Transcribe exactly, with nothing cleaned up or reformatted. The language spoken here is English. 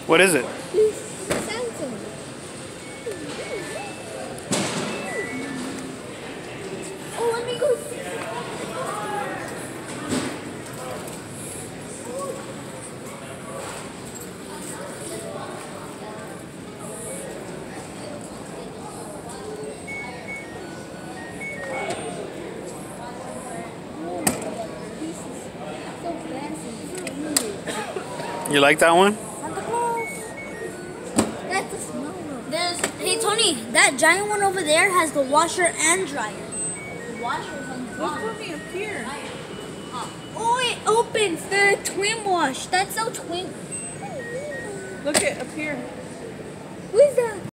What is it? Samsung. Oh, let me go see. You like that one? Santa Claus. That's a small one. There's, hey Tony, that giant one over there has the washer and dryer. The washer is on the Look bottom. for me up here. Oh, it opens the twin wash. That's so twin. Look at up here. Who is that?